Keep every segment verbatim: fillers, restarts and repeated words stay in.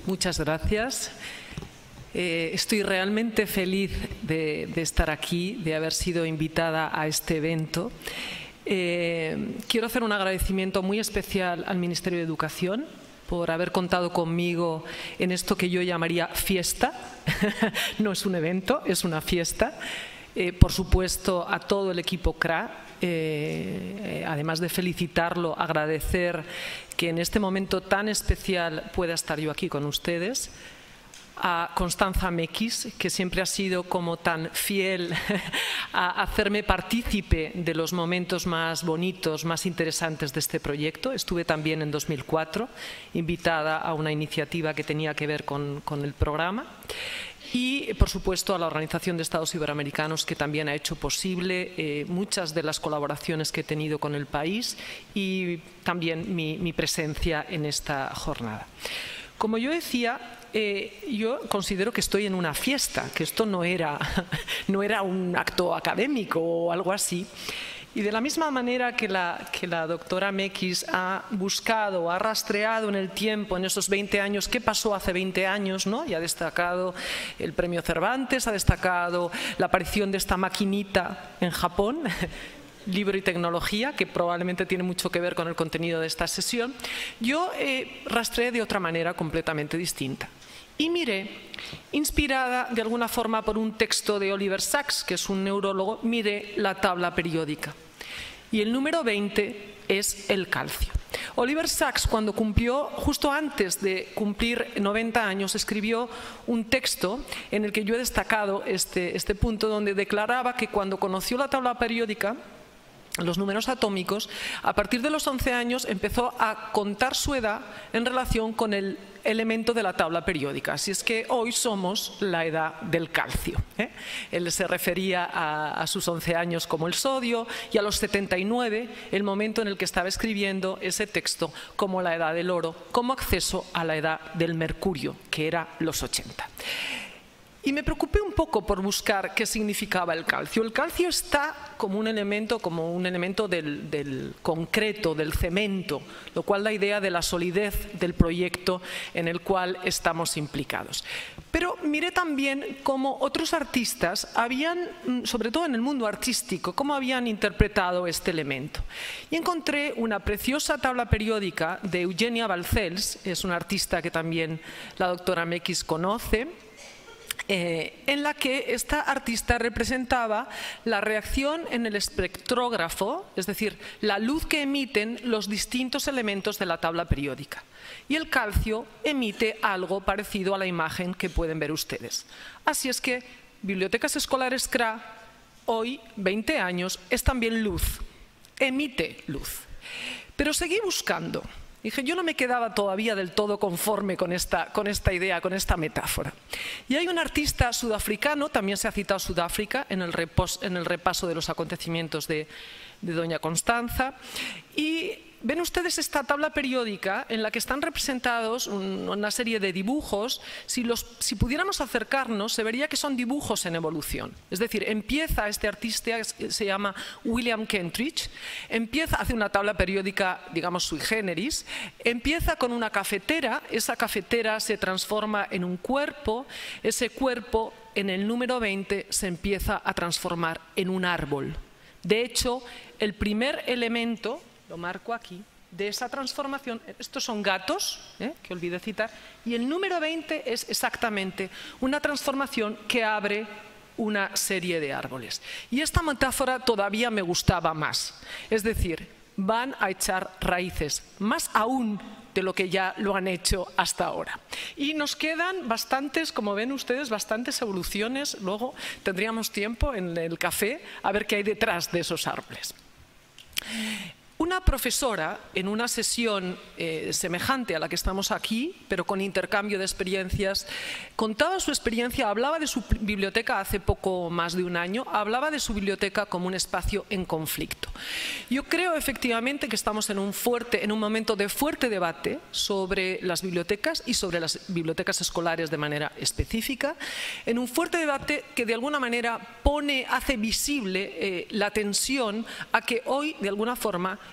Muchas gracias. Eh, estoy realmente feliz de, de estar aquí, de haber sido invitada a este evento. Eh, quiero hacer un agradecimiento muy especial al Ministerio de Educación por haber contado conmigo en esto que yo llamaría fiesta. No es un evento, es una fiesta. Eh, por supuesto, a todo el equipo C R A, eh, además de felicitarlo, agradecer que en este momento tan especial pueda estar yo aquí con ustedes. A Constanza Mequis, que siempre ha sido como tan fiel a hacerme partícipe de los momentos más bonitos, más interesantes de este proyecto. Estuve también en dos mil cuatro invitada a una iniciativa que tenía que ver con, con el programa. Y, por supuesto, a la Organización de Estados Iberoamericanos, que también ha hecho posible eh, muchas de las colaboraciones que he tenido con el país y también mi, mi presencia en esta jornada. Como yo decía, eh, yo considero que estoy en una fiesta, que esto no era, no era un acto académico o algo así. Y de la misma manera que la, que la doctora Mequis ha buscado, ha rastreado en el tiempo, en esos veinte años, qué pasó hace veinte años, ¿no? Y ha destacado el premio Cervantes, ha destacado la aparición de esta maquinita en Japón, Libro y Tecnología, que probablemente tiene mucho que ver con el contenido de esta sesión. Yo eh, rastreé de otra manera completamente distinta. Y miré, inspirada de alguna forma por un texto de Oliver Sacks, que es un neurólogo, miré la tabla periódica. Y el número veinte es el calcio. Oliver Sacks, cuando cumplió, justo antes de cumplir noventa años, escribió un texto en el que yo he destacado este, este punto, donde declaraba que cuando conoció la tabla periódica, los números atómicos, a partir de los once años empezó a contar su edad en relación con el elemento de la tabla periódica. Así es que hoy somos la edad del calcio, ¿eh? Él se refería a, a sus once años como el sodio y a los setenta y nueve, el momento en el que estaba escribiendo ese texto, como la edad del oro, como acceso a la edad del mercurio, que era los ochenta. Y me preocupé un poco por buscar qué significaba el calcio. El calcio está como un elemento, como un elemento del, del concreto, del cemento, lo cual da idea de la solidez del proyecto en el cual estamos implicados. Pero miré también cómo otros artistas habían, sobre todo en el mundo artístico, cómo habían interpretado este elemento. Y encontré una preciosa tabla periódica de Eugenia Balcells, es una artista que también la doctora Mequis conoce, Eh, en la que esta artista representaba la reacción en el espectrógrafo, es decir, la luz que emiten los distintos elementos de la tabla periódica. Y el calcio emite algo parecido a la imagen que pueden ver ustedes. Así es que Bibliotecas Escolares C R A, hoy, veinte años, es también luz, emite luz. Pero seguí buscando. Dije, yo no me quedaba todavía del todo conforme con esta, con esta idea, con esta metáfora. Y hay un artista sudafricano, también se ha citado Sudáfrica en el, repos, en el repaso de los acontecimientos de, de doña Constanza, y ven ustedes esta tabla periódica en la que están representados una serie de dibujos. Si, los, si pudiéramos acercarnos, se vería que son dibujos en evolución. Es decir, empieza este artista, se llama William Kentridge, empieza, hace una tabla periódica, digamos, sui generis, empieza con una cafetera, esa cafetera se transforma en un cuerpo, ese cuerpo en el número veinte se empieza a transformar en un árbol. De hecho, el primer elemento, lo marco aquí, de esa transformación, estos son gatos, ¿eh? que olvidé citar, y el número veinte es exactamente una transformación que abre una serie de árboles. Y esta metáfora todavía me gustaba más, es decir, van a echar raíces, más aún de lo que ya lo han hecho hasta ahora. Y nos quedan bastantes, como ven ustedes, bastantes evoluciones. Luego tendríamos tiempo en el café a ver qué hay detrás de esos árboles. Una profesora, en una sesión eh, semejante a la que estamos aquí, pero con intercambio de experiencias, contaba su experiencia, hablaba de su biblioteca hace poco más de un año, hablaba de su biblioteca como un espacio en conflicto. Yo creo efectivamente que estamos en un, fuerte, en un momento de fuerte debate sobre las bibliotecas y sobre las bibliotecas escolares de manera específica, en un fuerte debate que de alguna manera pone, hace visible eh, la tensión a que hoy, de alguna forma,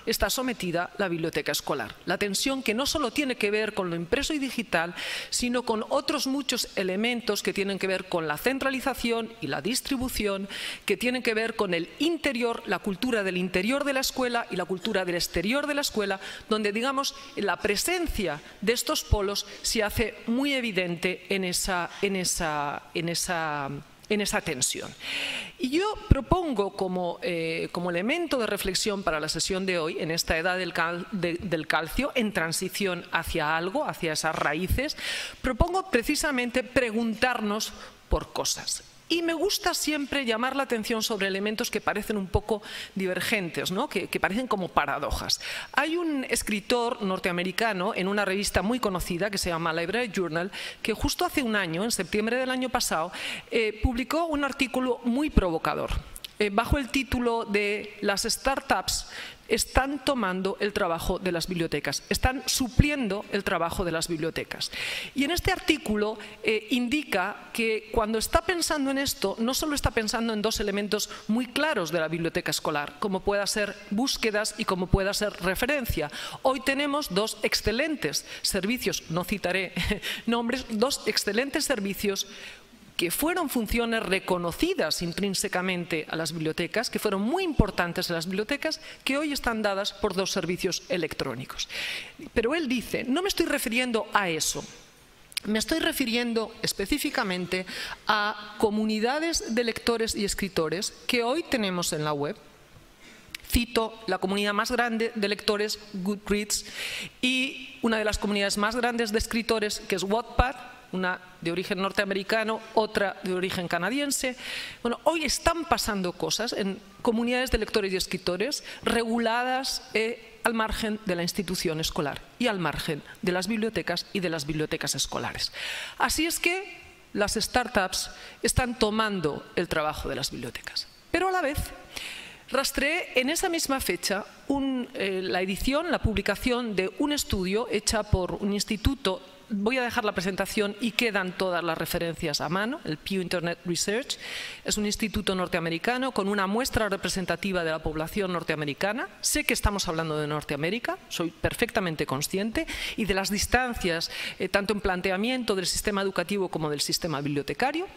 está sometida la biblioteca escolar. La tensión que no solo tiene que ver con lo impreso y digital, sino con otros muchos elementos que tienen que ver con la centralización y la distribución, que tienen que ver con el interior, la cultura del interior de la escuela y la cultura del exterior de la escuela, donde, digamos, la presencia de estos polos se hace muy evidente en esa, en esa, en esa en esa tensión. Y yo propongo como, eh, como elemento de reflexión para la sesión de hoy, en esta edad del, cal, de, del calcio, en transición hacia algo, hacia esas raíces, propongo precisamente preguntarnos por cosas. Y me gusta siempre llamar la atención sobre elementos que parecen un poco divergentes, ¿no? que, que parecen como paradojas. Hay un escritor norteamericano en una revista muy conocida que se llama Library Journal, que justo hace un año, en septiembre del año pasado, eh, publicó un artículo muy provocador, eh, bajo el título de "Las startups están tomando el trabajo de las bibliotecas, están supliendo el trabajo de las bibliotecas". Y en este artículo eh, indica que cuando está pensando en esto, no solo está pensando en dos elementos muy claros de la biblioteca escolar, como pueda ser búsquedas y como pueda ser referencia. Hoy tenemos dos excelentes servicios, no citaré nombres, dos excelentes servicios que fueron funciones reconocidas intrínsecamente a las bibliotecas, que fueron muy importantes en las bibliotecas, que hoy están dadas por dos servicios electrónicos. Pero él dice, no me estoy refiriendo a eso, me estoy refiriendo específicamente a comunidades de lectores y escritores que hoy tenemos en la web. Cito la comunidad más grande de lectores, Goodreads, y una de las comunidades más grandes de escritores, que es Wattpad, una de origen norteamericano, otra de origen canadiense. Bueno, hoy están pasando cosas en comunidades de lectores y escritores reguladas eh, al margen de la institución escolar y al margen de las bibliotecas y de las bibliotecas escolares. Así es que las startups están tomando el trabajo de las bibliotecas. Pero a la vez rastreé en esa misma fecha un, eh, la edición, la publicación de un estudio hecha por un instituto. Voy a dejar la presentación y quedan todas las referencias a mano. El Pew Internet Research es un instituto norteamericano con una muestra representativa de la población norteamericana. Sé que estamos hablando de Norteamérica, soy perfectamente consciente, y de las distancias, eh, tanto en planteamiento del sistema educativo como del sistema bibliotecario.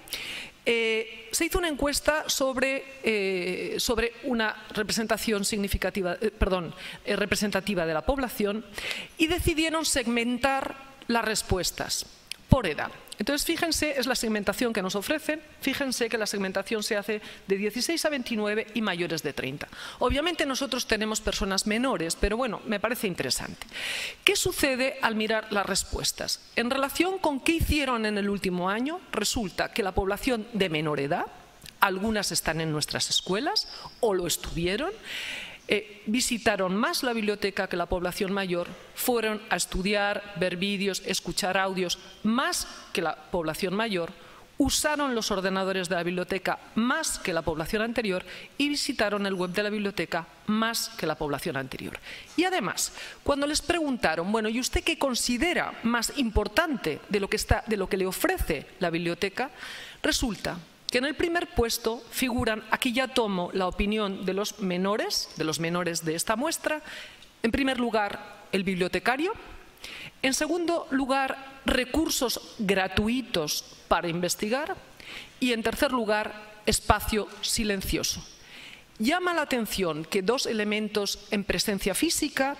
Eh, se hizo una encuesta sobre, eh, sobre una representación significativa, eh, perdón, eh, representativa de la población, y decidieron segmentar las respuestas por edad. Entonces, fíjense, es la segmentación que nos ofrecen. Fíjense que la segmentación se hace de dieciséis a veintinueve y mayores de treinta. Obviamente nosotros tenemos personas menores, pero bueno, me parece interesante. ¿Qué sucede al mirar las respuestas? En relación con qué hicieron en el último año, resulta que la población de menor edad, algunas están en nuestras escuelas o lo estuvieron, Eh, visitaron más la biblioteca que la población mayor, fueron a estudiar, ver vídeos, escuchar audios más que la población mayor, usaron los ordenadores de la biblioteca más que la población anterior y visitaron el web de la biblioteca más que la población anterior. Y además, cuando les preguntaron, bueno, ¿y usted qué considera más importante de lo que, está, de lo que le ofrece la biblioteca? Resulta que en el primer puesto figuran, aquí ya tomo la opinión de los menores, de los menores de esta muestra, en primer lugar el bibliotecario, en segundo lugar recursos gratuitos para investigar y en tercer lugar espacio silencioso. Llama la atención que dos elementos en presencia física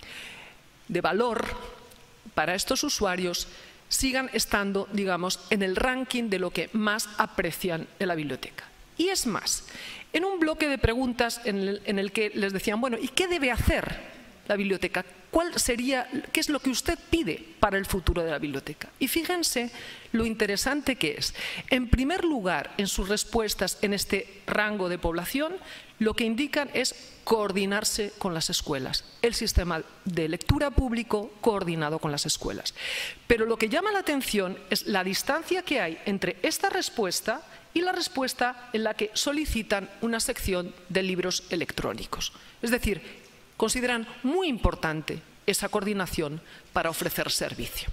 de valor para estos usuarios sigan estando, digamos, en el ranking de lo que más aprecian en la biblioteca. Y es más, en un bloque de preguntas en el, en el que les decían, bueno, ¿y qué debe hacer la biblioteca? ¿Cuál sería, qué es lo que usted pide para el futuro de la biblioteca? Y fíjense lo interesante que es. En primer lugar, en sus respuestas en este rango de población, lo que indican es coordinarse con las escuelas, el sistema de lectura público coordinado con las escuelas. Pero lo que llama la atención es la distancia que hay entre esta respuesta y la respuesta en la que solicitan una sección de libros electrónicos. Es decir, consideran muy importante esa coordinación para ofrecer servicio.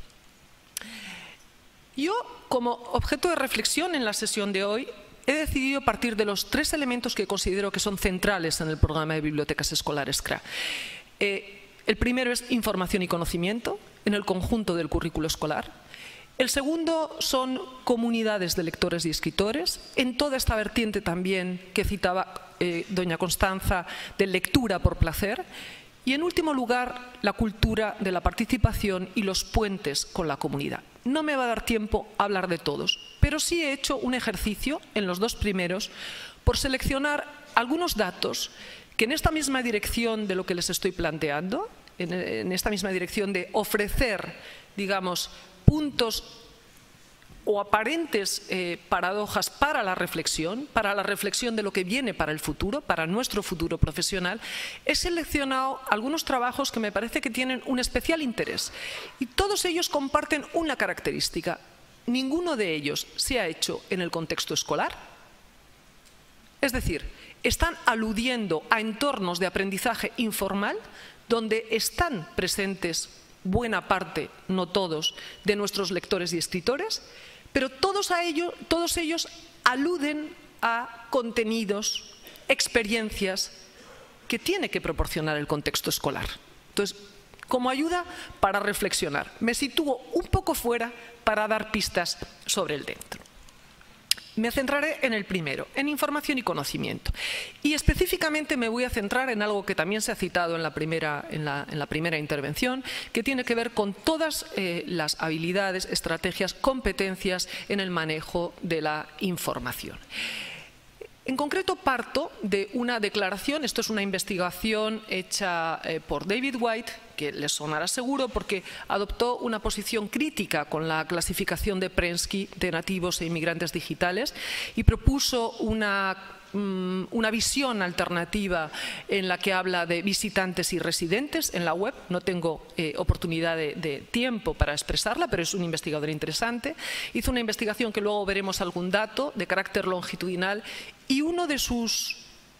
Yo, como objeto de reflexión en la sesión de hoy, he decidido partir de los tres elementos que considero que son centrales en el programa de bibliotecas escolares C R A. Eh, el primero es información y conocimiento en el conjunto del currículo escolar. El segundo son comunidades de lectores y escritores, en toda esta vertiente también que citaba eh, doña Constanza, de lectura por placer. Y en último lugar, la cultura de la participación y los puentes con la comunidad. No me va a dar tiempo a hablar de todos, pero sí he hecho un ejercicio en los dos primeros por seleccionar algunos datos que en esta misma dirección de lo que les estoy planteando, en, en esta misma dirección de ofrecer, digamos, puntos o aparentes eh, paradojas para la reflexión, para la reflexión de lo que viene para el futuro, para nuestro futuro profesional, he seleccionado algunos trabajos que me parece que tienen un especial interés. Y todos ellos comparten una característica. Ninguno de ellos se ha hecho en el contexto escolar. Es decir, están aludiendo a entornos de aprendizaje informal donde están presentes buena parte, no todos, de nuestros lectores y escritores, pero todos, a ello, todos ellos aluden a contenidos, experiencias que tiene que proporcionar el contexto escolar. Entonces, como ayuda para reflexionar, me sitúo un poco fuera para dar pistas sobre el dentro. Me centraré en el primero, en información y conocimiento. Y específicamente me voy a centrar en algo que también se ha citado en la primera, en la, en la primera intervención, que tiene que ver con todas eh, las habilidades, estrategias, competencias en el manejo de la información. En concreto parto de una declaración, esto es una investigación hecha eh, por David White, que les sonará seguro porque adoptó una posición crítica con la clasificación de Prensky de nativos e inmigrantes digitales y propuso una, um, una visión alternativa en la que habla de visitantes y residentes en la web. No tengo eh, oportunidad de, de tiempo para expresarla, pero es un investigador interesante. Hizo una investigación que luego veremos algún dato de carácter longitudinal y uno de sus,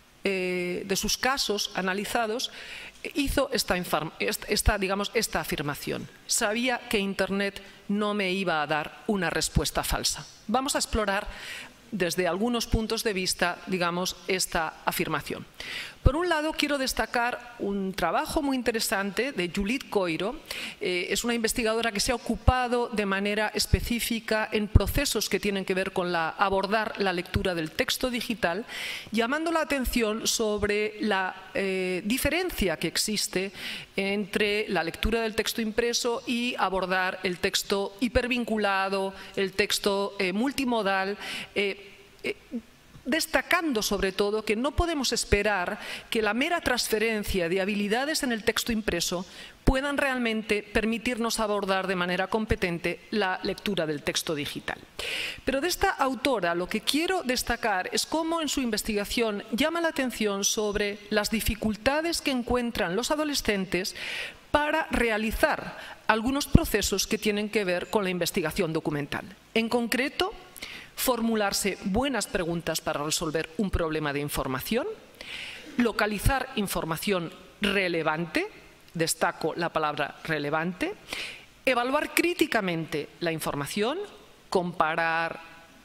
eh, de sus casos analizados hizo esta, esta, digamos, esta afirmación. Sabía que Internet no me iba a dar una respuesta falsa. Vamos a explorar desde algunos puntos de vista, digamos, esta afirmación. Por un lado, quiero destacar un trabajo muy interesante de Judith Coiro. Eh, es una investigadora que se ha ocupado de manera específica en procesos que tienen que ver con la, abordar la lectura del texto digital, llamando la atención sobre la eh, diferencia que existe entre la lectura del texto impreso y abordar el texto hipervinculado, el texto eh, multimodal, eh, eh, destacando sobre todo que no podemos esperar que la mera transferencia de habilidades en el texto impreso puedan realmente permitirnos abordar de manera competente la lectura del texto digital. Pero de esta autora lo que quiero destacar es cómo en su investigación llama la atención sobre las dificultades que encuentran los adolescentes para realizar algunos procesos que tienen que ver con la investigación documental. En concreto, formularse buenas preguntas para resolver un problema de información, localizar información relevante, destaco la palabra relevante, evaluar críticamente la información, comparar,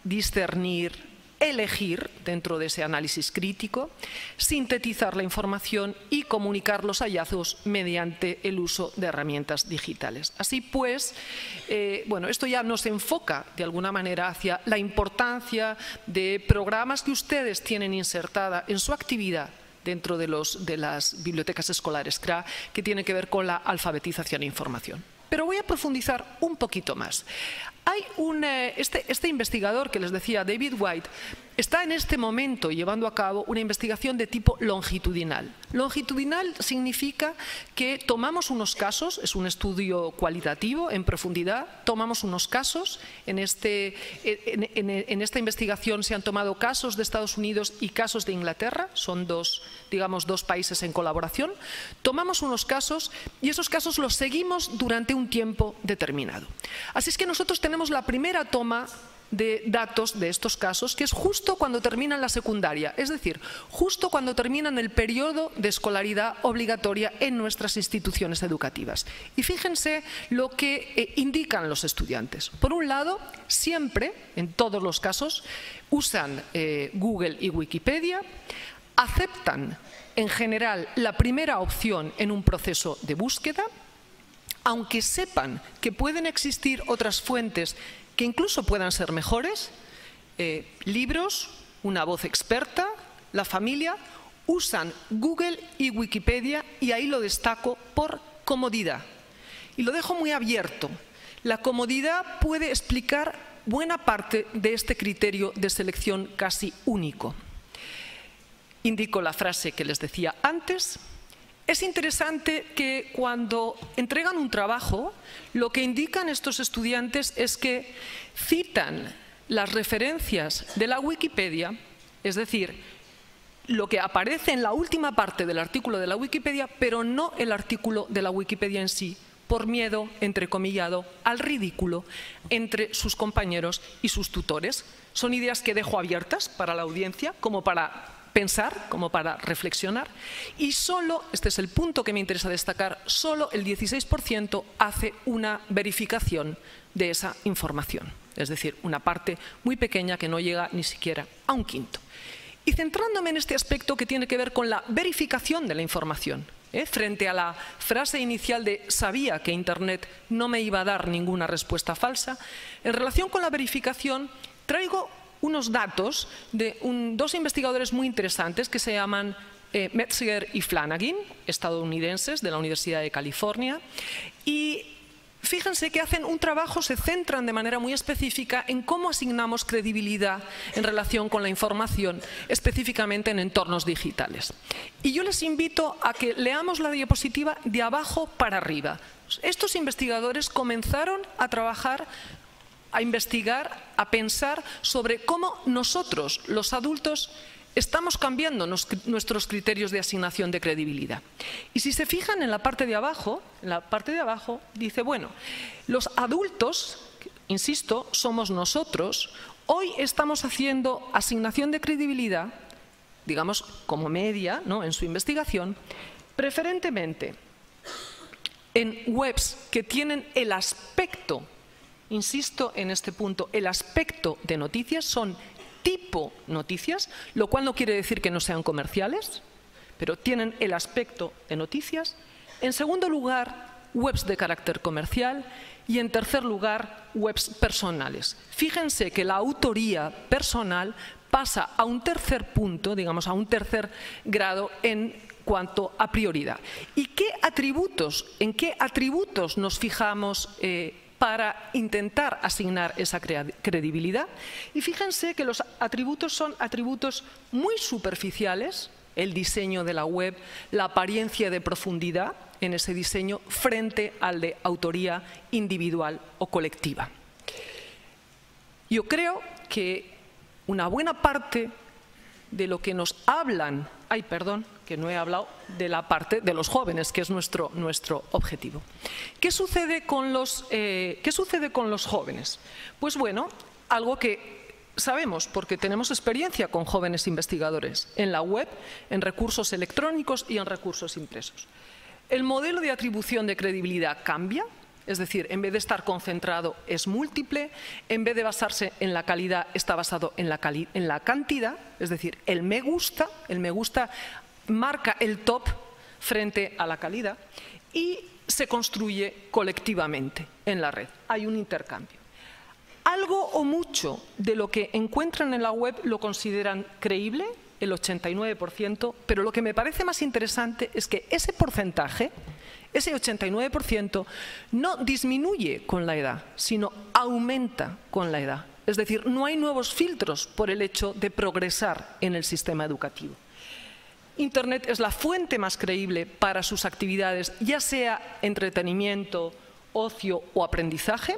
discernir, elegir dentro de ese análisis crítico, sintetizar la información y comunicar los hallazgos mediante el uso de herramientas digitales. Así pues, eh, bueno, esto ya nos enfoca de alguna manera hacia la importancia de programas que ustedes tienen insertada en su actividad dentro de, los, de las bibliotecas escolares C R A, que tiene que ver con la alfabetización e información. Pero voy a profundizar un poquito más. Hay un, eh, este, este investigador que les decía, David White, está en este momento llevando a cabo una investigación de tipo longitudinal. Longitudinal significa que tomamos unos casos, es un estudio cualitativo en profundidad, tomamos unos casos, en, este, en, en, en esta investigación se han tomado casos de Estados Unidos y casos de Inglaterra, son dos, digamos, dos países en colaboración, tomamos unos casos y esos casos los seguimos durante un tiempo determinado. Así es que nosotros tenemos la primera toma de datos de estos casos, que es justo cuando terminan la secundaria, es decir, justo cuando terminan el periodo de escolaridad obligatoria en nuestras instituciones educativas. Y fíjense lo que eh, indican los estudiantes. Por un lado, siempre, en todos los casos, usan eh, Google y Wikipedia. aceptan en general la primera opción en un proceso de búsqueda, aunque sepan que pueden existir otras fuentes que incluso puedan ser mejores, eh, libros, una voz experta, la familia, usan Google y Wikipedia, y ahí lo destaco por comodidad. Y lo dejo muy abierto. La comodidad puede explicar buena parte de este criterio de selección casi único. Indico la frase que les decía antes. Es interesante que cuando entregan un trabajo, lo que indican estos estudiantes es que citan las referencias de la Wikipedia, es decir, lo que aparece en la última parte del artículo de la Wikipedia, pero no el artículo de la Wikipedia en sí, por miedo, entrecomillado, al ridículo entre sus compañeros y sus tutores. Son ideas que dejo abiertas para la audiencia, como para pensar, como para reflexionar, y solo, este es el punto que me interesa destacar, solo el dieciséis por ciento hace una verificación de esa información, es decir, una parte muy pequeña que no llega ni siquiera a un quinto. Y centrándome en este aspecto que tiene que ver con la verificación de la información, ¿eh? frente a la frase inicial de sabía que Internet no me iba a dar ninguna respuesta falsa, en relación con la verificación traigo unos datos de un, dos investigadores muy interesantes que se llaman eh, Metzger y Flanagan, estadounidenses de la Universidad de California, y fíjense que hacen un trabajo, se centran de manera muy específica en cómo asignamos credibilidad en relación con la información, específicamente en entornos digitales. Y yo les invito a que leamos la diapositiva de abajo para arriba. Estos investigadores comenzaron a trabajar, a investigar, a pensar sobre cómo nosotros, los adultos, estamos cambiando nuestros criterios de asignación de credibilidad. Y si se fijan en la parte de abajo, en la parte de abajo dice, bueno, los adultos, insisto, somos nosotros, hoy estamos haciendo asignación de credibilidad, digamos, como media, ¿no?, en su investigación, preferentemente en webs que tienen el aspecto, insisto en este punto, el aspecto de noticias, son tipo noticias, lo cual no quiere decir que no sean comerciales, pero tienen el aspecto de noticias. En segundo lugar, webs de carácter comercial, y en tercer lugar, webs personales. Fíjense que la autoría personal pasa a un tercer punto, digamos a un tercer grado en cuanto a prioridad. ¿Y qué atributos, en qué atributos nos fijamos eh, para intentar asignar esa credibilidad? Y fíjense que los atributos son atributos muy superficiales, el diseño de la web, la apariencia de profundidad en ese diseño frente al de autoría individual o colectiva. Yo creo que una buena parte de lo que nos hablan, ay, perdón, que no he hablado de la parte de los jóvenes, que es nuestro, nuestro objetivo. ¿Qué sucede con los, eh, ¿qué sucede con los jóvenes? Pues bueno, algo que sabemos porque tenemos experiencia con jóvenes investigadores en la web, en recursos electrónicos y en recursos impresos. El modelo de atribución de credibilidad cambia. Es decir, en vez de estar concentrado es múltiple, en vez de basarse en la calidad está basado en la, cali en la cantidad, es decir, el me gusta, el me gusta marca el top frente a la calidad y se construye colectivamente en la red, hay un intercambio. Algo o mucho de lo que encuentran en la web lo consideran creíble, el ochenta y nueve por ciento, pero lo que me parece más interesante es que ese porcentaje, ese ochenta y nueve por ciento, no disminuye con la edad, sino aumenta con la edad. Es decir, no hay nuevos filtros por el hecho de progresar en el sistema educativo. Internet es la fuente más creíble para sus actividades, ya sea entretenimiento, ocio o aprendizaje.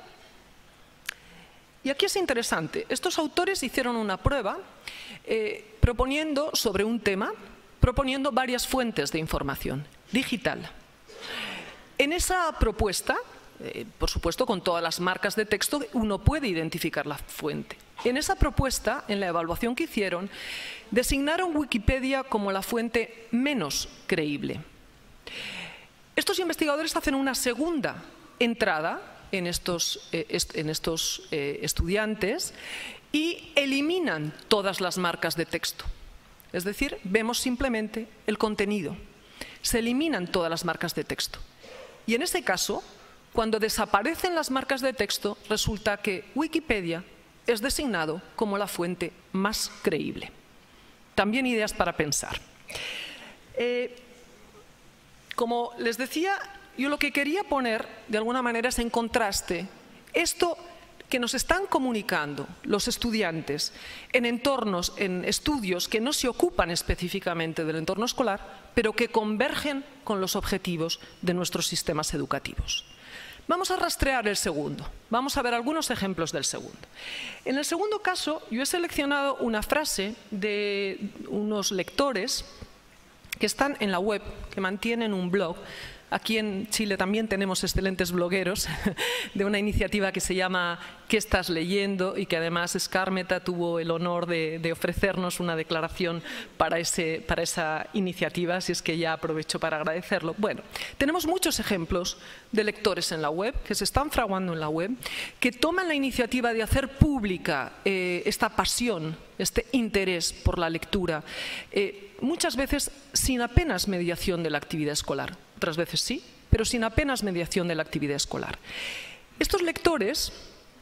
Y aquí es interesante, estos autores hicieron una prueba eh, proponiendo sobre un tema, proponiendo varias fuentes de información digital. En esa propuesta, eh, por supuesto con todas las marcas de texto, uno puede identificar la fuente. En esa propuesta, en la evaluación que hicieron, designaron Wikipedia como la fuente menos creíble. Estos investigadores hacen una segunda entrada en estos, eh, est en estos eh, estudiantes y eliminan todas las marcas de texto. Es decir, vemos simplemente el contenido. Se eliminan todas las marcas de texto. Y en ese caso, cuando desaparecen las marcas de texto, resulta que Wikipedia es designado como la fuente más creíble. También ideas para pensar. Eh, como les decía, yo lo que quería poner de alguna manera es en contraste esto que nos están comunicando los estudiantes en entornos, en estudios que no se ocupan específicamente del entorno escolar, pero que convergen con los objetivos de nuestros sistemas educativos. Vamos a rastrear el segundo. Vamos a ver algunos ejemplos del segundo. En el segundo caso, yo he seleccionado una frase de unos lectores que están en la web, que mantienen un blog. Aquí en Chile también tenemos excelentes blogueros de una iniciativa que se llama ¿Qué estás leyendo? Y que además Skármeta tuvo el honor de, de ofrecernos una declaración para, ese, para esa iniciativa, así es que ya aprovecho para agradecerlo. Bueno, tenemos muchos ejemplos de lectores en la web, que se están fraguando en la web, que toman la iniciativa de hacer pública eh, esta pasión, este interés por la lectura, eh, muchas veces sin apenas mediación de la actividad escolar. Otras veces sí, pero sin apenas mediación de la actividad escolar. Estos lectores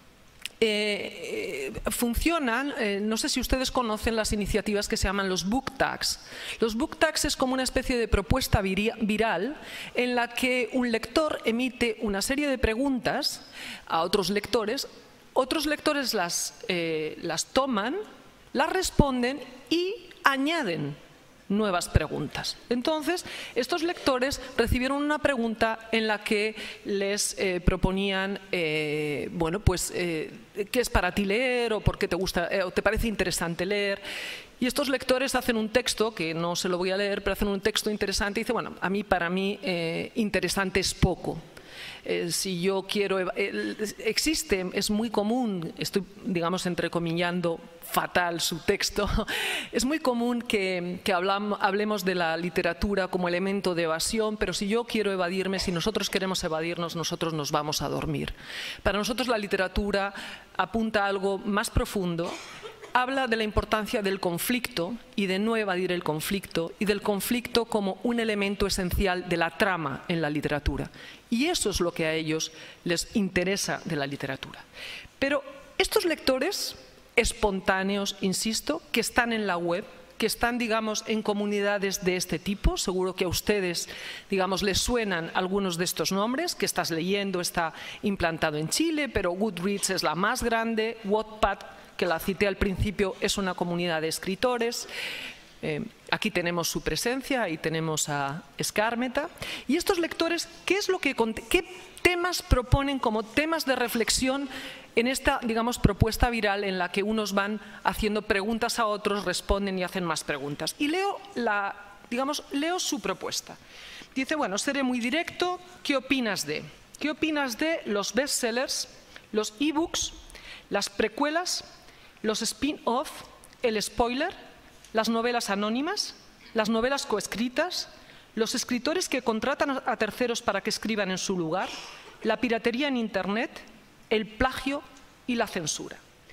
eh, eh, funcionan, eh, no sé si ustedes conocen las iniciativas que se llaman los book tags. Los book tags es como una especie de propuesta viral en la que un lector emite una serie de preguntas a otros lectores, otros lectores las, eh, las toman, las responden y añaden nuevas preguntas. Entonces, estos lectores recibieron una pregunta en la que les eh, proponían, eh, bueno, pues, eh, ¿qué es para ti leer? O ¿por qué te gusta, eh, o te parece interesante leer? Y estos lectores hacen un texto, que no se lo voy a leer, pero hacen un texto interesante y dice, bueno, a mí, para mí, eh, interesante es poco. Eh, si yo quiero, eh, existe, es muy común, estoy, digamos, entrecomillando fatal su texto, es muy común que, que hablamos, hablemos de la literatura como elemento de evasión, pero si yo quiero evadirme, si nosotros queremos evadirnos, nosotros nos vamos a dormir. Para nosotros la literatura apunta a algo más profundo. Habla de la importancia del conflicto y de no evadir el conflicto, y del conflicto como un elemento esencial de la trama en la literatura. Y eso es lo que a ellos les interesa de la literatura. Pero estos lectores espontáneos, insisto, que están en la web, que están, digamos, en comunidades de este tipo, seguro que a ustedes, digamos, les suenan algunos de estos nombres, que estás leyendo, está implantado en Chile, pero Goodreads es la más grande, Wattpad, que la cité al principio, es una comunidad de escritores. Eh, aquí tenemos su presencia y tenemos a Skármeta. Y estos lectores, ¿qué es lo que, qué temas proponen como temas de reflexión en esta, digamos, propuesta viral en la que unos van haciendo preguntas a otros, responden y hacen más preguntas? Y leo, la, digamos, leo su propuesta. Dice, bueno, seré muy directo, ¿qué opinas de? ¿Qué opinas de los bestsellers, los ebooks, las precuelas, los spin-off, el spoiler, las novelas anónimas, las novelas coescritas, los escritores que contratan a terceros para que escriban en su lugar, la piratería en Internet, el plagio y la censura?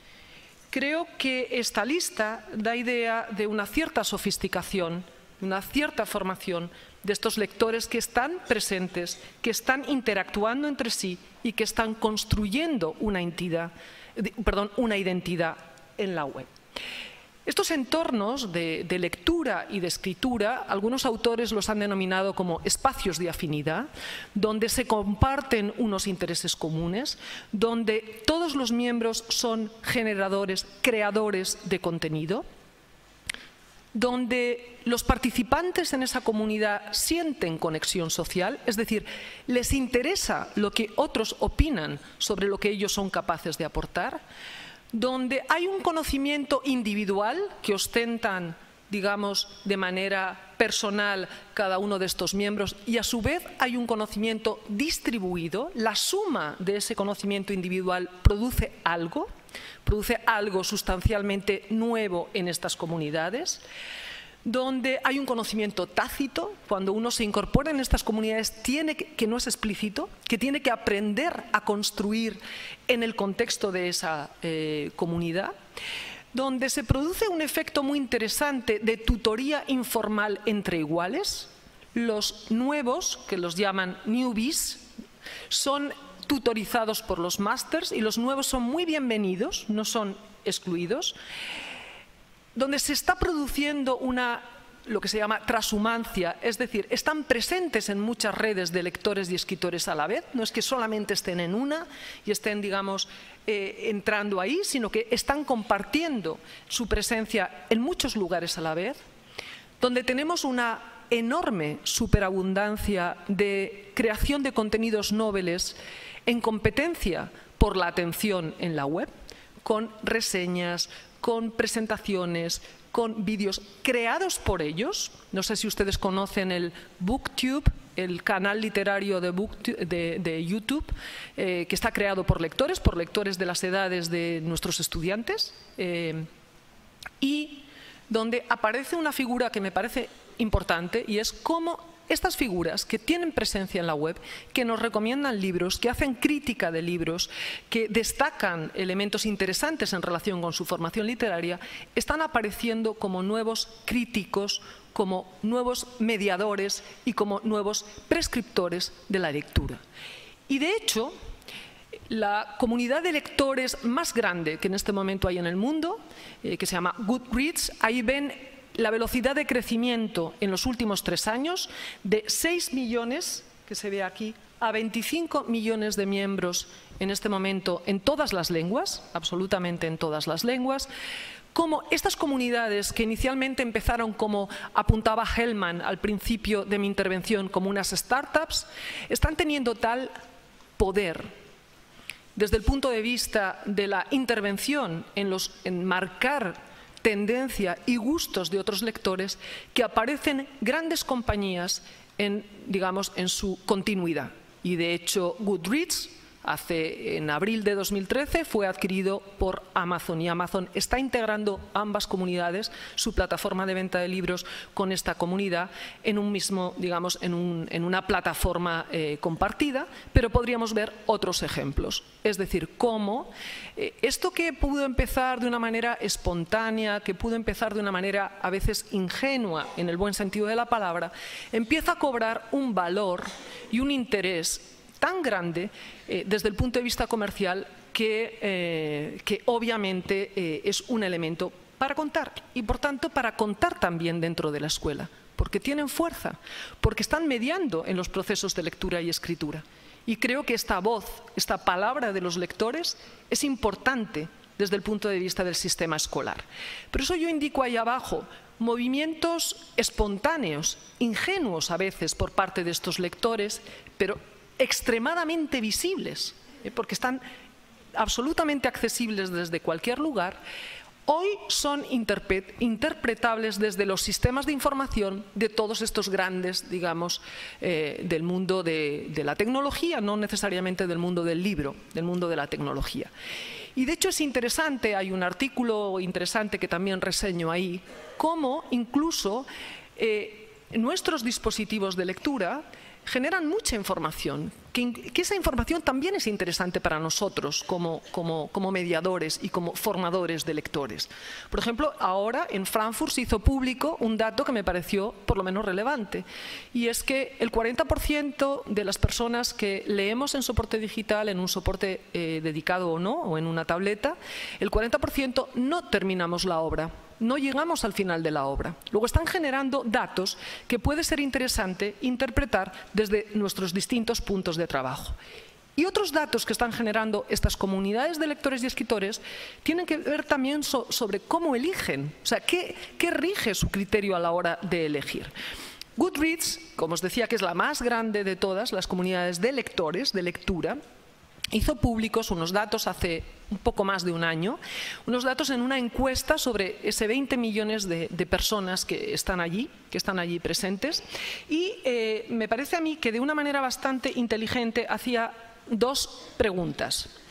Creo que esta lista da idea de una cierta sofisticación, una cierta formación de estos lectores que están presentes, que están interactuando entre sí y que están construyendo una entidad, perdón, una identidad en la web. Estos entornos de, de lectura y de escritura, algunos autores los han denominado como espacios de afinidad, donde se comparten unos intereses comunes, donde todos los miembros son generadores, creadores de contenido, donde los participantes en esa comunidad sienten conexión social, es decir, les interesa lo que otros opinan sobre lo que ellos son capaces de aportar, donde hay un conocimiento individual que ostentan, digamos, de manera personal cada uno de estos miembros, y a su vez hay un conocimiento distribuido. La suma de ese conocimiento individual produce algo, produce algo sustancialmente nuevo en estas comunidades, donde hay un conocimiento tácito. Cuando uno se incorpora en estas comunidades, tiene que, que no es explícito, que tiene que aprender a construir en el contexto de esa eh, comunidad, donde se produce un efecto muy interesante de tutoría informal entre iguales. Los nuevos, que los llaman newbies, son tutorizados por los másters y los nuevos son muy bienvenidos, no son excluidos, donde se está produciendo una, lo que se llama transhumancia, es decir, están presentes en muchas redes de lectores y escritores a la vez, no es que solamente estén en una y estén, digamos, eh, entrando ahí, sino que están compartiendo su presencia en muchos lugares a la vez, donde tenemos una enorme superabundancia de creación de contenidos noveles en competencia por la atención en la web, con reseñas, con presentaciones, con vídeos creados por ellos. No sé si ustedes conocen el BookTube, el canal literario de, BookTube, de, de YouTube, eh, que está creado por lectores, por lectores de las edades de nuestros estudiantes, eh, y donde aparece una figura que me parece importante, y es cómo estas figuras que tienen presencia en la web, que nos recomiendan libros, que hacen crítica de libros, que destacan elementos interesantes en relación con su formación literaria, están apareciendo como nuevos críticos, como nuevos mediadores y como nuevos prescriptores de la lectura. Y de hecho, la comunidad de lectores más grande que en este momento hay en el mundo, eh, que se llama Goodreads, ahí ven la velocidad de crecimiento en los últimos tres años de seis millones, que se ve aquí, a veinticinco millones de miembros en este momento en todas las lenguas, absolutamente en todas las lenguas. Como estas comunidades que inicialmente empezaron, como apuntaba Hellman al principio de mi intervención, como unas startups, están teniendo tal poder desde el punto de vista de la intervención en, los, en marcar tendencia y gustos de otros lectores, que aparecen grandes compañías en, digamos, en su continuidad. Y de hecho Goodreads, hace, en abril de dos mil trece, fue adquirido por Amazon, y Amazon está integrando ambas comunidades, su plataforma de venta de libros con esta comunidad, en un mismo, digamos, en, un, en una plataforma eh, compartida, pero podríamos ver otros ejemplos. Es decir, cómo eh, esto que pudo empezar de una manera espontánea, que pudo empezar de una manera a veces ingenua, en el buen sentido de la palabra, empieza a cobrar un valor y un interés tan grande eh, desde el punto de vista comercial que, eh, que obviamente eh, es un elemento para contar, y por tanto para contar también dentro de la escuela, porque tienen fuerza, porque están mediando en los procesos de lectura y escritura. Y creo que esta voz, esta palabra de los lectores es importante desde el punto de vista del sistema escolar. Por eso yo indico ahí abajo movimientos espontáneos, ingenuos a veces por parte de estos lectores, pero extremadamente visibles, ¿eh? porque están absolutamente accesibles desde cualquier lugar. Hoy son interpretables desde los sistemas de información de todos estos grandes, digamos, eh, del mundo de, de la tecnología, no necesariamente del mundo del libro, del mundo de la tecnología. Y de hecho es interesante, hay un artículo interesante que también reseño ahí, cómo incluso eh, nuestros dispositivos de lectura generan mucha información, que, que esa información también es interesante para nosotros como, como, como mediadores y como formadores de lectores. Por ejemplo, ahora en Frankfurt se hizo público un dato que me pareció por lo menos relevante, y es que el cuarenta por ciento de las personas que leemos en soporte digital, en un soporte eh, dedicado o no, o en una tableta, el cuarenta por ciento no terminamos la obra. No llegamos al final de la obra. Luego están generando datos que puede ser interesante interpretar desde nuestros distintos puntos de trabajo. Y otros datos que están generando estas comunidades de lectores y escritores tienen que ver también so- sobre cómo eligen, o sea, qué, qué rige su criterio a la hora de elegir. Goodreads, como os decía, que es la más grande de todas las comunidades de lectores, de lectura, hizo públicos unos datos hace un poco más de un año, unos datos en una encuesta sobre ese veinte millones de, de personas que están allí, que están allí presentes, y eh, me parece a mí que de una manera bastante inteligente hacía dos preguntas.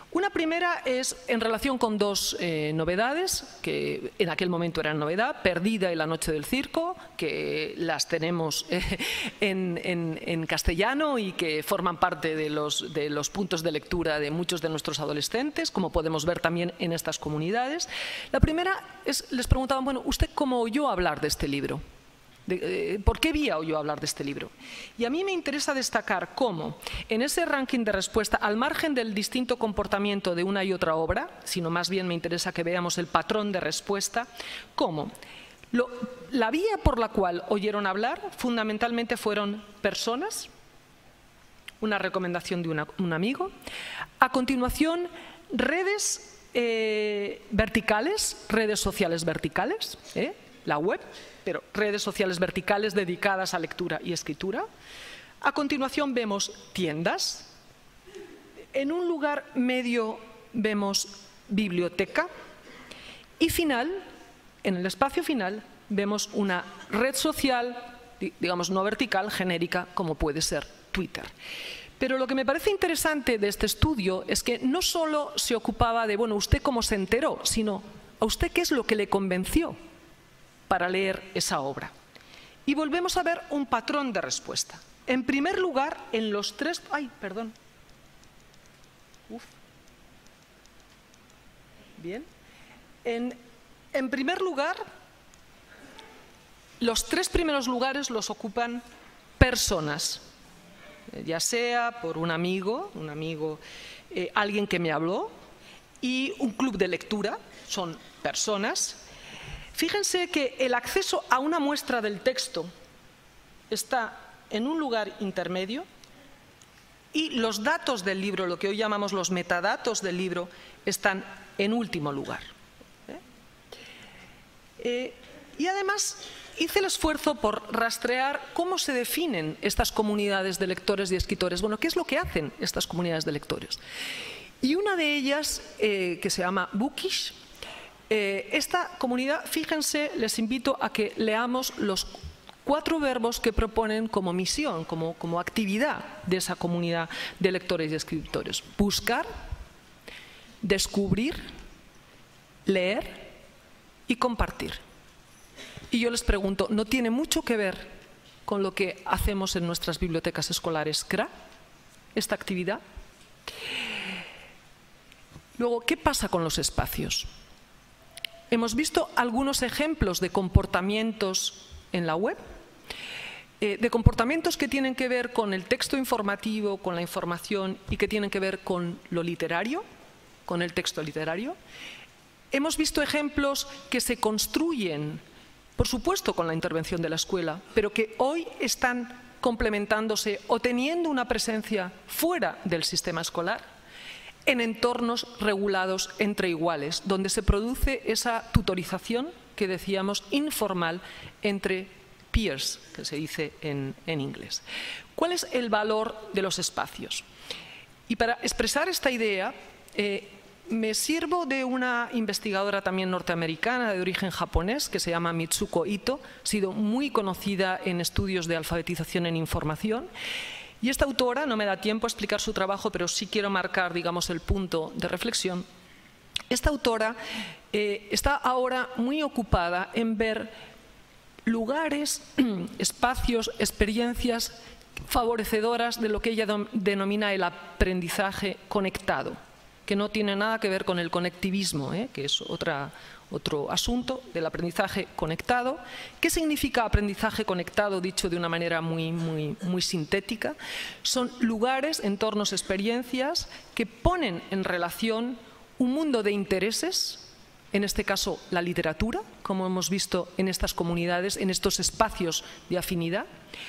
Una primera es en relación con dos eh, novedades, que en aquel momento eran novedad, Perdida y La noche del circo, que las tenemos eh, en, en, en castellano y que forman parte de los, de los puntos de lectura de muchos de nuestros adolescentes, como podemos ver también en estas comunidades. La primera es, les preguntaban, bueno, ¿usted cómo oyó hablar de este libro? De, eh, ¿Por qué vía oyó hablar de este libro? Y a mí me interesa destacar cómo en ese ranking de respuesta, al margen del distinto comportamiento de una y otra obra, sino más bien me interesa que veamos el patrón de respuesta, cómo lo, la vía por la cual oyeron hablar fundamentalmente fueron personas, una recomendación de una, un amigo, a continuación redes eh, verticales, redes sociales verticales, ¿eh? la web, pero redes sociales verticales dedicadas a lectura y escritura. A continuación vemos tiendas. En un lugar medio vemos biblioteca. Y final, en el espacio final, vemos una red social, digamos no vertical, genérica, como puede ser Twitter. Pero lo que me parece interesante de este estudio es que no solo se ocupaba de, bueno, usted cómo se enteró, sino a usted qué es lo que le convenció para leer esa obra. Y volvemos a ver un patrón de respuesta. En primer lugar, en los tres... ¡Ay, perdón! Uf. Bien. En, en primer lugar, los tres primeros lugares los ocupan personas, ya sea por un amigo, un amigo, eh, alguien que me habló, y un club de lectura, son personas. Fíjense que el acceso a una muestra del texto está en un lugar intermedio y los datos del libro, lo que hoy llamamos los metadatos del libro, están en último lugar. ¿Eh? Eh, y además hice el esfuerzo por rastrear cómo se definen estas comunidades de lectores y escritores. Bueno, ¿qué es lo que hacen estas comunidades de lectores? Y una de ellas, eh, que se llama Bookish, Eh, esta comunidad, fíjense, les invito a que leamos los cuatro verbos que proponen como misión, como, como actividad de esa comunidad de lectores y escritores. Buscar, descubrir, leer y compartir. Y yo les pregunto, ¿no tiene mucho que ver con lo que hacemos en nuestras bibliotecas escolares C R A, esta actividad? Luego, ¿qué pasa con los espacios? Hemos visto algunos ejemplos de comportamientos en la web, eh, de comportamientos que tienen que ver con el texto informativo, con la información y que tienen que ver con lo literario, con el texto literario. Hemos visto ejemplos que se construyen, por supuesto con la intervención de la escuela, pero que hoy están complementándose o teniendo una presencia fuera del sistema escolar, en entornos regulados entre iguales, donde se produce esa tutorización que decíamos informal entre peers, que se dice en, en inglés. ¿Cuál es el valor de los espacios? Y para expresar esta idea, eh, me sirvo de una investigadora también norteamericana de origen japonés que se llama Mitsuko Ito, ha sido muy conocida en estudios de alfabetización en información. Y esta autora, no me da tiempo a explicar su trabajo, pero sí quiero marcar, digamos, el punto de reflexión. Esta autora eh, está ahora muy ocupada en ver lugares, espacios, experiencias favorecedoras de lo que ella denomina el aprendizaje conectado, que no tiene nada que ver con el conectivismo, ¿eh? que es otra, otro asunto del aprendizaje conectado. ¿Qué significa aprendizaje conectado? Dicho de una manera muy, muy, muy sintética, son lugares, entornos, experiencias que ponen en relación un mundo de intereses, en este caso la literatura, como hemos visto en estas comunidades, en estos espacios de afinidad,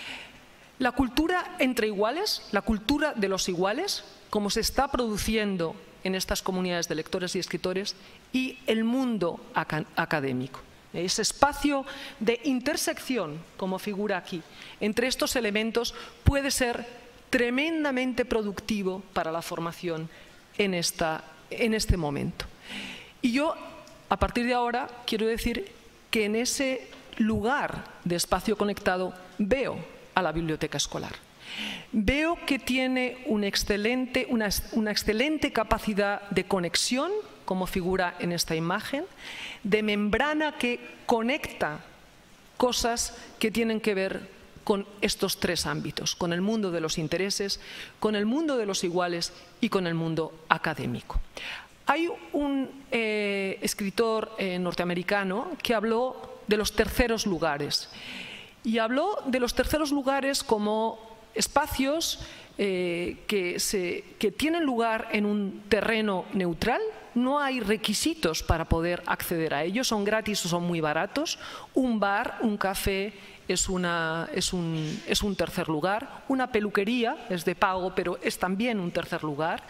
la cultura entre iguales, la cultura de los iguales, como se está produciendo en estas comunidades de lectores y escritores, y el mundo académico. Ese espacio de intersección, como figura aquí, entre estos elementos puede ser tremendamente productivo para la formación en, esta, en este momento. Y yo, a partir de ahora, quiero decir que en ese lugar de espacio conectado veo a la biblioteca escolar. Veo que tiene un excelente, una, una excelente capacidad de conexión, como figura en esta imagen, de membrana que conecta cosas que tienen que ver con estos tres ámbitos, con el mundo de los intereses, con el mundo de los iguales y con el mundo académico. Hay un eh, escritor eh, norteamericano que habló de los terceros lugares y habló de los terceros lugares como espacios eh, que, se, que tienen lugar en un terreno neutral. No hay requisitos para poder acceder a ellos, son gratis o son muy baratos. Un bar, un café es, una, es, un, es un tercer lugar. Una peluquería es de pago, pero es también un tercer lugar,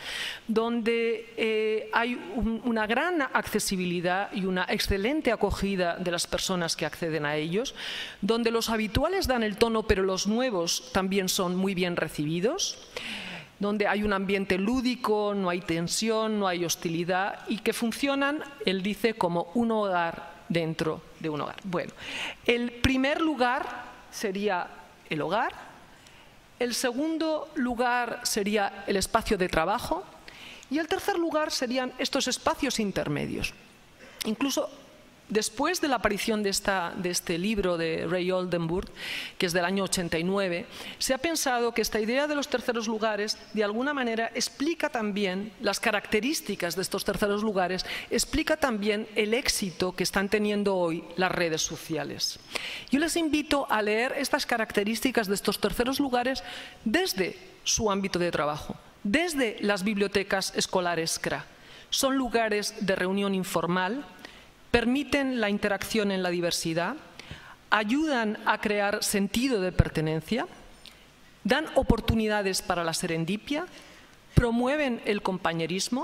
donde eh, hay un, una gran accesibilidad y una excelente acogida de las personas que acceden a ellos, donde los habituales dan el tono, pero los nuevos también son muy bien recibidos, donde hay un ambiente lúdico, no hay tensión, no hay hostilidad y que funcionan, él dice, como un hogar dentro de un hogar. Bueno, el primer lugar sería el hogar, el segundo lugar sería el espacio de trabajo y el tercer lugar serían estos espacios intermedios. Incluso después de la aparición de, esta, de este libro de Ray Oldenburg, que es del año ochenta y nueve, se ha pensado que esta idea de los terceros lugares de alguna manera explica también las características de estos terceros lugares, explica también el éxito que están teniendo hoy las redes sociales. Yo les invito a leer estas características de estos terceros lugares desde su ámbito de trabajo, desde las bibliotecas escolares C R A. Son lugares de reunión informal, permiten la interacción en la diversidad, ayudan a crear sentido de pertenencia, dan oportunidades para la serendipia, promueven el compañerismo,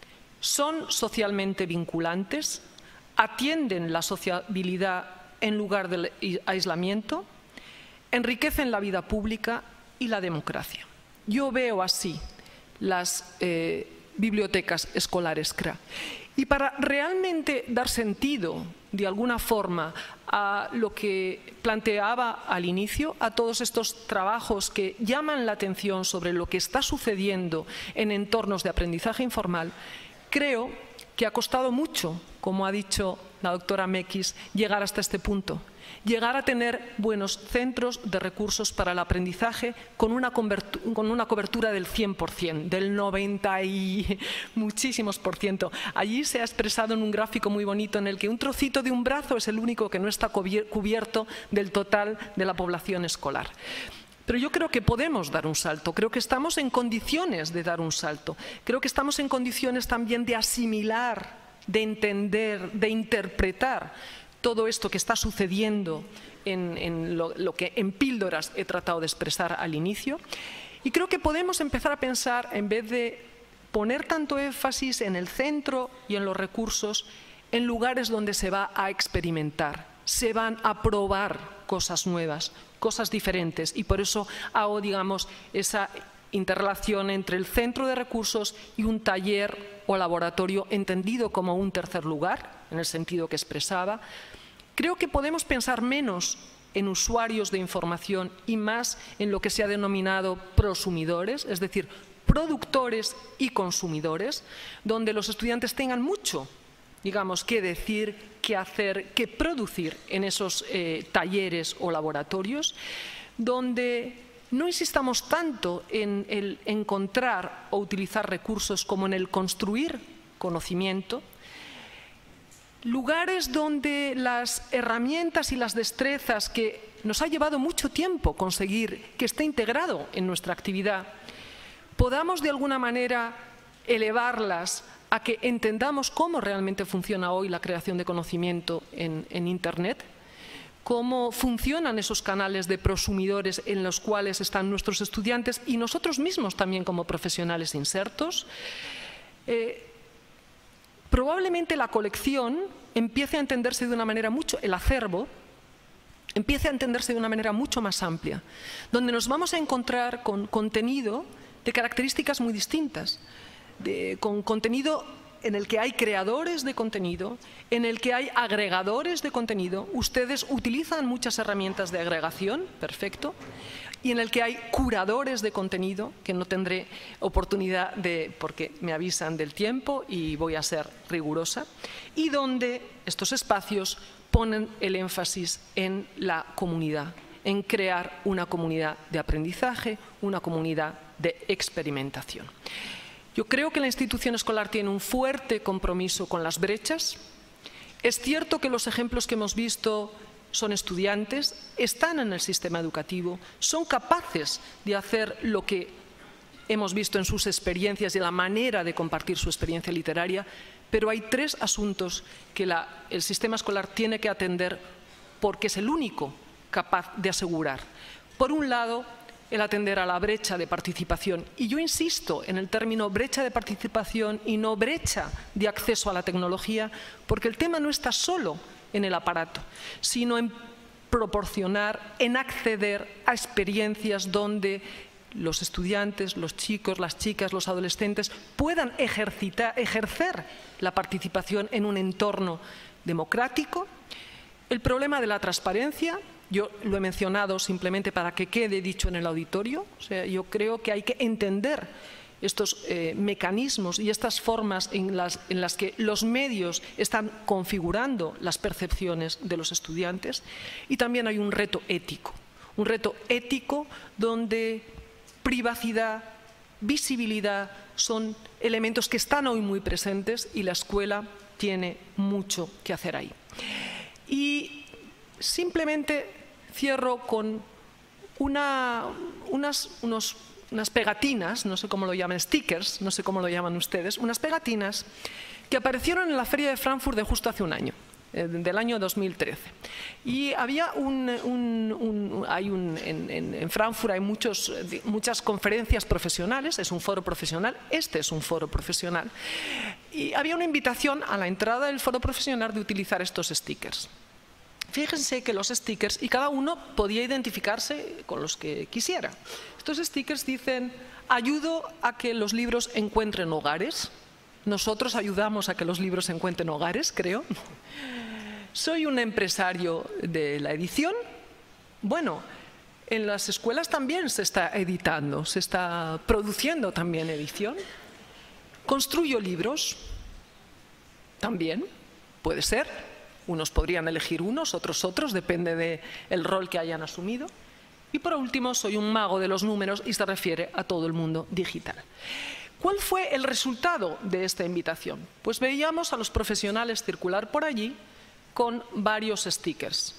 son socialmente vinculantes, atienden la sociabilidad en lugar del aislamiento, enriquecen la vida pública y la democracia. Yo veo así las eh, bibliotecas escolares C R A. Y para realmente dar sentido, de alguna forma, a lo que planteaba al inicio, a todos estos trabajos que llaman la atención sobre lo que está sucediendo en entornos de aprendizaje informal, creo que ha costado mucho, como ha dicho la doctora Mekis, llegar hasta este punto. Llegar a tener buenos centros de recursos para el aprendizaje con una, con una cobertura del cien por cien, del noventa y muchísimos por ciento. Allí se ha expresado en un gráfico muy bonito en el que un trocito de un brazo es el único que no está cubierto del total de la población escolar. Pero yo creo que podemos dar un salto, creo que estamos en condiciones de dar un salto, creo que estamos en condiciones también de asimilar, de entender, de interpretar todo esto que está sucediendo en, en lo, lo que en píldoras he tratado de expresar al inicio. Y creo que podemos empezar a pensar, en vez de poner tanto énfasis en el centro y en los recursos, en lugares donde se va a experimentar, se van a probar cosas nuevas, cosas diferentes. Y por eso hago, digamos, esa interrelación entre el centro de recursos y un taller o laboratorio entendido como un tercer lugar, en el sentido que expresaba. Creo que podemos pensar menos en usuarios de información y más en lo que se ha denominado prosumidores, es decir, productores y consumidores, donde los estudiantes tengan mucho, digamos, que decir, que hacer, que producir en esos eh, talleres o laboratorios, donde no insistamos tanto en el encontrar o utilizar recursos como en el construir conocimiento, lugares donde las herramientas y las destrezas que nos ha llevado mucho tiempo conseguir que esté integrado en nuestra actividad, podamos de alguna manera elevarlas a que entendamos cómo realmente funciona hoy la creación de conocimiento en, en Internet, cómo funcionan esos canales de prosumidores en los cuales están nuestros estudiantes y nosotros mismos también como profesionales insertos. Eh, probablemente la colección empiece a entenderse de una manera mucho, el acervo, empiece a entenderse de una manera mucho más amplia, donde nos vamos a encontrar con contenido de características muy distintas, de, con contenido en el que hay creadores de contenido, en el que hay agregadores de contenido. Ustedes utilizan muchas herramientas de agregación, perfecto, y en el que hay curadores de contenido, que no tendré oportunidad de, porque me avisan del tiempo y voy a ser rigurosa, y donde estos espacios ponen el énfasis en la comunidad, en crear una comunidad de aprendizaje, una comunidad de experimentación. Yo creo que la institución escolar tiene un fuerte compromiso con las brechas. Es cierto que los ejemplos que hemos visto son estudiantes, están en el sistema educativo, son capaces de hacer lo que hemos visto en sus experiencias y la manera de compartir su experiencia literaria, pero hay tres asuntos que la, el sistema escolar tiene que atender porque es el único capaz de asegurar. Por un lado, el atender a la brecha de participación. Y yo insisto en el término brecha de participación y no brecha de acceso a la tecnología, porque el tema no está solo en el aparato, sino en proporcionar, en acceder a experiencias donde los estudiantes, los chicos, las chicas, los adolescentes puedan ejercitar, ejercer la participación en un entorno democrático. El problema de la transparencia, yo lo he mencionado simplemente para que quede dicho en el auditorio. O sea, yo creo que hay que entender estos eh, mecanismos y estas formas en las, en las que los medios están configurando las percepciones de los estudiantes. Y también hay un reto ético, un reto ético donde privacidad, visibilidad son elementos que están hoy muy presentes y la escuela tiene mucho que hacer ahí. Y simplemente cierro con una, unas, unos, unas pegatinas, no sé cómo lo llaman, stickers, no sé cómo lo llaman ustedes, unas pegatinas que aparecieron en la Feria de Frankfurt de justo hace un año, eh, del año dos mil trece. Y había un, un, un, hay un en, en, en Frankfurt hay muchos, muchas conferencias profesionales, es un foro profesional, este es un foro profesional, y había una invitación a la entrada del foro profesional de utilizar estos stickers. Fíjense que los stickers, y cada uno podía identificarse con los que quisiera. Estos stickers dicen: ayudo a que los libros encuentren hogares. Nosotros ayudamos a que los libros encuentren hogares, creo. Soy un empresario de la edición. Bueno, en las escuelas también se está editando, se está produciendo también edición. Construyo libros, también puede ser. Unos podrían elegir unos, otros otros, depende del rol que hayan asumido. Y por último, soy un mago de los números y se refiere a todo el mundo digital. ¿Cuál fue el resultado de esta invitación? Pues veíamos a los profesionales circular por allí con varios stickers.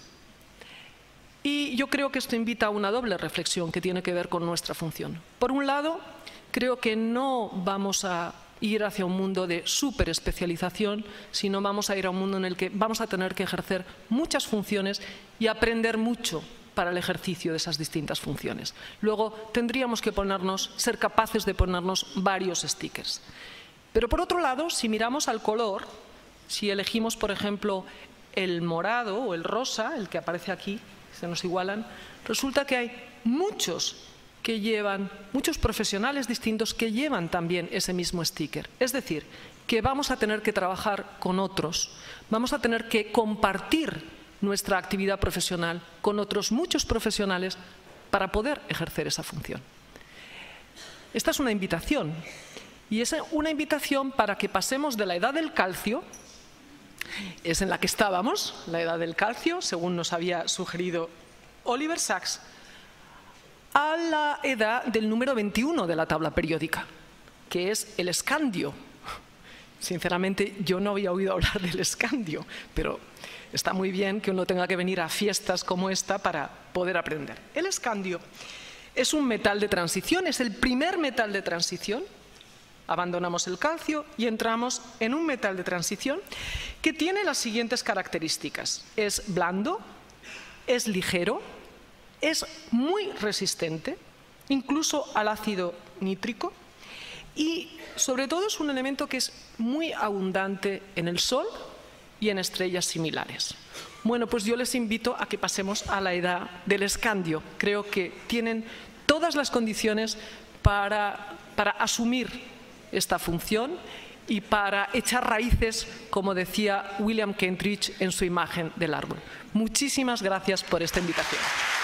Y yo creo que esto invita a una doble reflexión que tiene que ver con nuestra función. Por un lado, creo que no vamos a ir hacia un mundo de superespecialización, sino vamos a ir a un mundo en el que vamos a tener que ejercer muchas funciones y aprender mucho para el ejercicio de esas distintas funciones. Luego tendríamos que ponernos, ser capaces de ponernos varios stickers. Pero por otro lado, si miramos al color, si elegimos, por ejemplo, el morado o el rosa, el que aparece aquí, se nos igualan, resulta que hay muchos que llevan, muchos profesionales distintos que llevan también ese mismo sticker. Es decir, que vamos a tener que trabajar con otros, vamos a tener que compartir nuestra actividad profesional con otros muchos profesionales para poder ejercer esa función. Esta es una invitación, y es una invitación para que pasemos de la edad del calcio, es en la que estábamos, la edad del calcio, según nos había sugerido Oliver Sacks, a la edad del número veintiuno de la tabla periódica, que es el escandio. Sinceramente, yo no había oído hablar del escandio, pero está muy bien que uno tenga que venir a fiestas como esta para poder aprender. El escandio es un metal de transición, es el primer metal de transición. Abandonamos el calcio y entramos en un metal de transición que tiene las siguientes características. Es blando, es ligero, es muy resistente, incluso al ácido nítrico, y sobre todo es un elemento que es muy abundante en el Sol y en estrellas similares. Bueno, pues yo les invito a que pasemos a la edad del escandio. Creo que tienen todas las condiciones para, para asumir esta función y para echar raíces, como decía William Kentridge en su imagen del árbol. Muchísimas gracias por esta invitación.